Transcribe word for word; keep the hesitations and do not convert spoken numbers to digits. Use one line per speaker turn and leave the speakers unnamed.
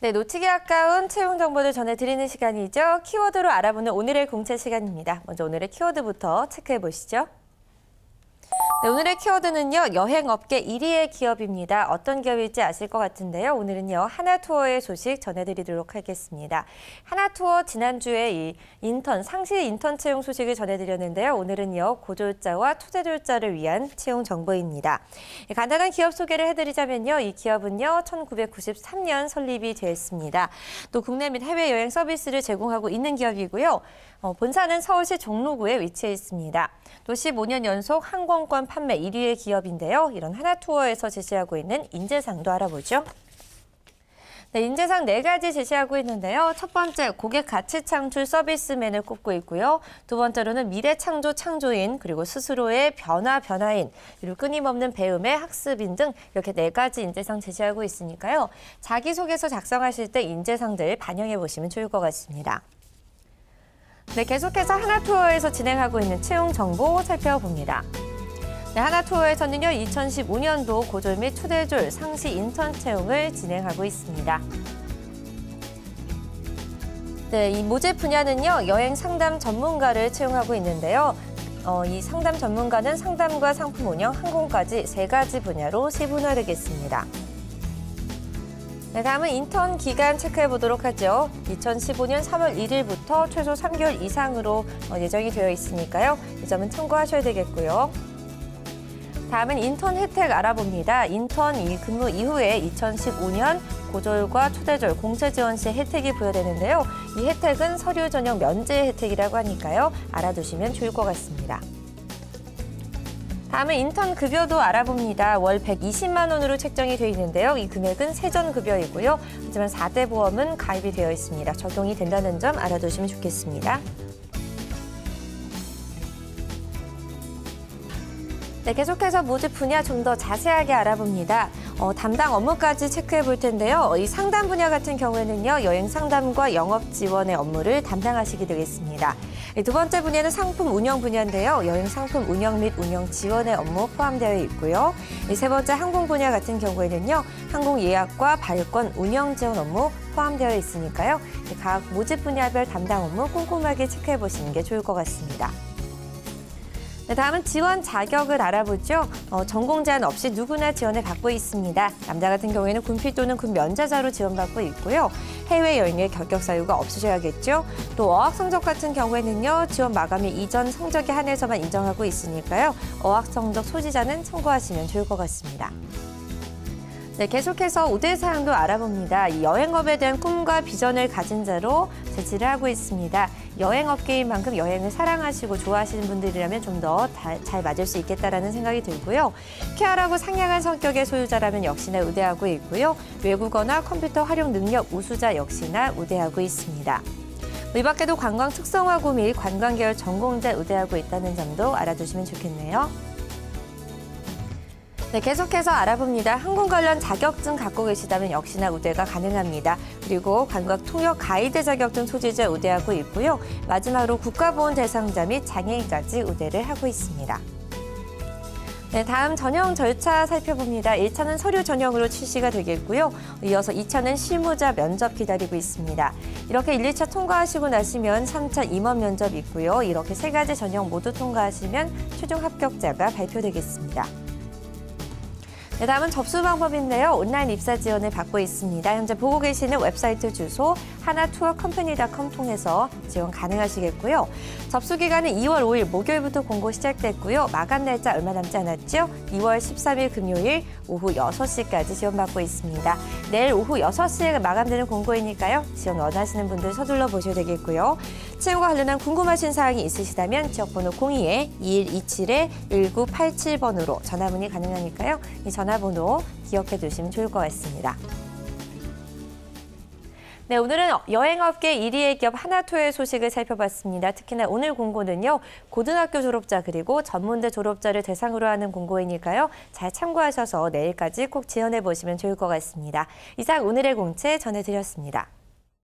네, 놓치기 아까운 채용 정보를 전해드리는 시간이죠. 키워드로 알아보는 오늘의 공채 시간입니다. 먼저 오늘의 키워드부터 체크해 보시죠. 네, 오늘의 키워드는요, 여행업계 일 위의 기업입니다. 어떤 기업일지 아실 것 같은데요. 오늘은요, 하나투어의 소식 전해드리도록 하겠습니다. 하나투어 지난주에 이 인턴, 상시 인턴 채용 소식을 전해드렸는데요. 오늘은요, 고졸자와 투자졸자를 위한 채용 정보입니다. 간단한 기업 소개를 해드리자면요, 이 기업은요, 천구백구십삼 년 설립이 되었습니다. 또 국내 및 해외 여행 서비스를 제공하고 있는 기업이고요. 어, 본사는 서울시 종로구에 위치해 있습니다. 또 십오 년 연속 항공권 판매 일 위의 기업인데요. 이런 하나투어에서 제시하고 있는 인재상도 알아보죠. 네, 인재상 네 가지 제시하고 있는데요. 첫 번째, 고객 가치 창출 서비스맨을 꼽고 있고요. 두 번째로는 미래 창조 창조인, 그리고 스스로의 변화 변화인, 그리고 끊임없는 배움의 학습인 등 이렇게 네 가지 인재상 제시하고 있으니까요. 자기소개서 작성하실 때 인재상들 반영해 보시면 좋을 것 같습니다. 네, 계속해서 하나투어에서 진행하고 있는 채용 정보 살펴봅니다. 네, 하나투어에서는요, 이천십오 년도 고졸 및 초대졸 상시 인턴 채용을 진행하고 있습니다. 네, 이 모집 분야는요, 여행 상담 전문가를 채용하고 있는데요. 어, 이 상담 전문가는 상담과 상품 운영, 항공까지 세 가지 분야로 세분화되겠습니다. 네, 다음은 인턴 기간 체크해 보도록 하죠. 이천십오 년 삼월 일일부터 최소 삼 개월 이상으로 예정이 되어 있으니까요. 이 점은 참고하셔야 되겠고요. 다음은 인턴 혜택 알아봅니다. 인턴 근무 이후에 이천십오 년 고졸과 초대졸 공채 지원 시 혜택이 부여되는데요. 이 혜택은 서류 전형 면제 혜택이라고 하니까요. 알아두시면 좋을 것 같습니다. 다음은 인턴 급여도 알아봅니다. 월 백이십만 원으로 책정이 되어 있는데요. 이 금액은 세전급여이고요. 하지만 사 대 보험은 가입이 되어 있습니다. 적용이 된다는 점 알아두시면 좋겠습니다. 네, 계속해서 모집 분야 좀 더 자세하게 알아봅니다. 어, 담당 업무까지 체크해 볼 텐데요. 이 상담 분야 같은 경우에는요, 여행 상담과 영업 지원의 업무를 담당하시게 되겠습니다. 두 번째 분야는 상품 운영 분야인데요. 여행 상품 운영 및 운영 지원의 업무 포함되어 있고요. 세 번째 항공 분야 같은 경우에는요, 항공 예약과 발권 운영 지원 업무 포함되어 있으니까요. 각 모집 분야별 담당 업무 꼼꼼하게 체크해 보시는 게 좋을 것 같습니다. 네, 다음은 지원 자격을 알아보죠. 어, 전공 제한 없이 누구나 지원을 받고 있습니다. 남자 같은 경우에는 군필 또는 군 면제자로 지원받고 있고요. 해외여행의 결격 사유가 없으셔야겠죠. 또 어학 성적 같은 경우에는요, 지원 마감일 이전 성적에 한해서만 인정하고 있으니까요. 어학 성적 소지자는 참고하시면 좋을 것 같습니다. 네, 계속해서 우대사항도 알아봅니다. 이 여행업에 대한 꿈과 비전을 가진 자로 제치를 하고 있습니다. 여행업계인 만큼 여행을 사랑하시고 좋아하시는 분들이라면 좀 더 잘 맞을 수 있겠다라는 생각이 들고요. 쾌활하고 상냥한 성격의 소유자라면 역시나 우대하고 있고요. 외국어나 컴퓨터 활용 능력 우수자 역시나 우대하고 있습니다. 이 밖에도 관광 특성화고 및 관광계열 전공자 우대하고 있다는 점도 알아두시면 좋겠네요. 네, 계속해서 알아봅니다. 항공 관련 자격증 갖고 계시다면 역시나 우대가 가능합니다. 그리고 관광 통역 가이드 자격증 소지자 우대하고 있고요. 마지막으로 국가보훈 대상자 및 장애인까지 우대를 하고 있습니다. 네, 다음 전형 절차 살펴봅니다. 일 차는 서류 전형으로 출시가 되겠고요. 이어서 이 차는 실무자 면접 기다리고 있습니다. 이렇게 일, 이 차 통과하시고 나시면 삼 차 임원 면접 있고요. 이렇게 세 가지 전형 모두 통과하시면 최종 합격자가 발표되겠습니다. 네, 다음은 접수 방법인데요. 온라인 입사 지원을 받고 있습니다. 현재 보고 계시는 웹사이트 주소 하나투어컴퍼니 닷컴 통해서 지원 가능하시겠고요. 접수 기간은 이월 오일 목요일부터 공고 시작됐고요. 마감 날짜 얼마 남지 않았죠? 이월 십삼일 금요일 오후 여섯 시까지 지원받고 있습니다. 내일 오후 여섯 시에 마감되는 공고이니까요. 지원 원하시는 분들 서둘러 보셔야 되겠고요. 채용과 관련한 궁금하신 사항이 있으시다면 지역번호 공이에 이일이칠 일구팔칠 번으로 전화 문의 가능하니까요. 이 전화번호 기억해 두시면 좋을 것 같습니다. 네, 오늘은 여행업계 일 위의 기업 하나투어의 소식을 살펴봤습니다. 특히나 오늘 공고는요, 고등학교 졸업자 그리고 전문대 졸업자를 대상으로 하는 공고이니까요. 잘 참고하셔서 내일까지 꼭 지원해 보시면 좋을 것 같습니다. 이상 오늘의 공채 전해드렸습니다.